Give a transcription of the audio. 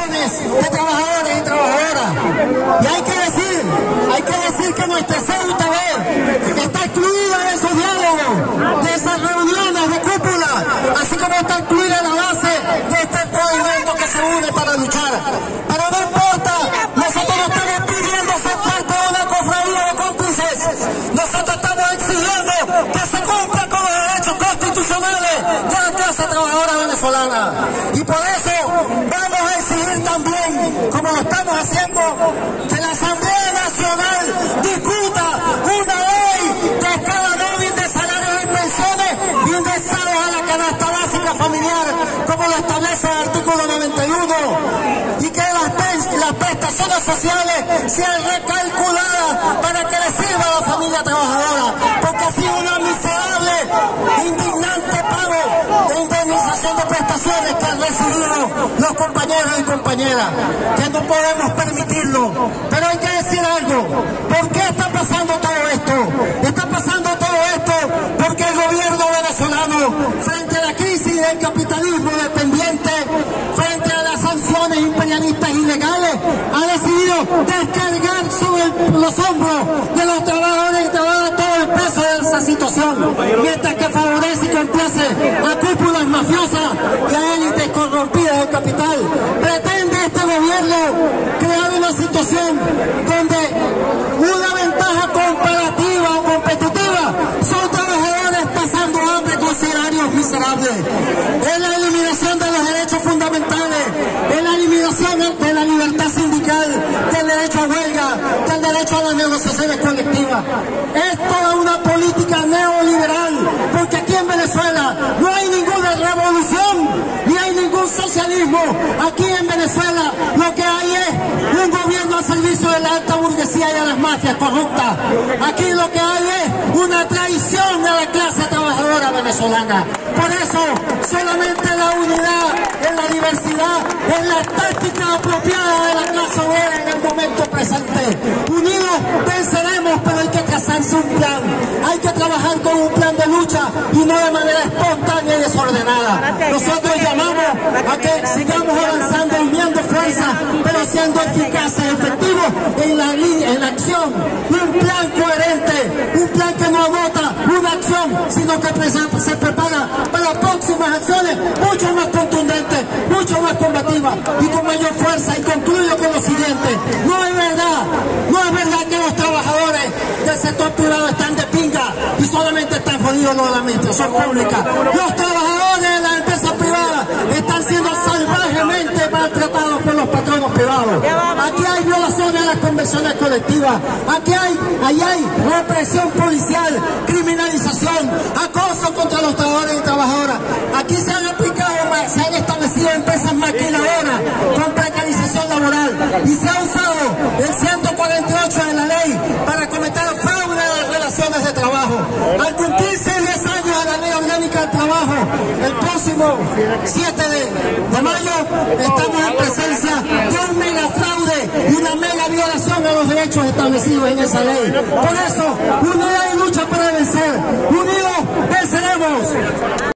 millones de trabajadores y trabajadoras. Y hay que decir que nuestra CUTV está excluida de esos diálogos, de esas reuniones de cúpula, así como está incluida la base de este movimiento que se une para luchar. Pero no importa, nosotros no estamos pidiendo ser parte de una cofradía de cómplices, nosotros estamos exigiendo que se cumpla con los derechos constitucionales de la clase trabajadora venezolana. Y por eso vamos a exigir también, como lo estamos haciendo, que la Asamblea Nacional discuta una ley de escala móvil de salarios y pensiones indexados a la canasta básica familiar, como lo establece el artículo 91, y que las prestaciones sociales sean recalculadas para que le sirva a la familia trabajadora, porque ha sido una miserable, indignante pago de indemnización de prestaciones que han recibido los compañeros y compañeras, que no podemos permitirlo. Pero hay que decir algo, ¿por qué está pasando todo esto? Está pasando todo esto porque el gobierno venezolano, frente a la crisis del capitalismo dependiente, frente a las sanciones imperialistas ilegales, ha decidido descargar sobre los hombros de los trabajadores y trabajadoras todo el peso de esa situación, mientras que favorece y complace a cúpulas mafiosas y a élites corrompidas del capital. Pretende este gobierno crear una situación donde una ventaja comparativa o competitiva son trabajadores pasando hambre con salarios miserables. Es la eliminación de los derechos fundamentales, es la eliminación de la libertad sindical, del derecho a huelga, del derecho a las negociaciones colectivas. Es toda una política neoliberal, porque aquí en Venezuela no hay ninguna revolución, ni hay ningún socialismo. Aquí en Venezuela lo que hay es un gobierno al servicio de la alta burguesía y de las mafias corruptas. Aquí lo que hay es una traición de la clase trabajadora venezolana. Por eso, solamente la unidad en la diversidad es la táctica apropiada de la clase obrera en el momento presente. Unidos venceremos, pero hay que trazarse un plan. Hay que trabajar con un plan de lucha y no de manera espontánea y desordenada. Nosotros llamamos a que sigamos avanzando, uniendo fuerzas, pero siendo eficaces, efectivos en la acción. Un plan coherente, un plan que no agota una acción, sino que se prepara para próximas acciones mucho más contundentes, mucho más combativas y con mayor fuerza. Y concluyo con lo siguiente: no es verdad que los trabajadores del sector privado están de pinga y solamente están jodidos los de la administración pública. Los trabajadores de la empresa privada están siendo salvajemente maltratados por los patronos privados. Aquí hay violaciones a las convenciones colectivas, ahí hay represión policial, criminalización, acoso contra los trabajadores y trabajadoras. Aquí se han establecido empresas maquiladoras con precarización laboral y se ha usado el 148 de la ley para cometer fraude a las relaciones de trabajo. Al cumplirse 10 años a la Ley Orgánica del Trabajo, el próximo 7 de mayo, estamos en presencia de un mega fraude y una mega violación a los derechos establecidos en esa ley. Por eso, unidad y lucha para vencer. Unidos venceremos.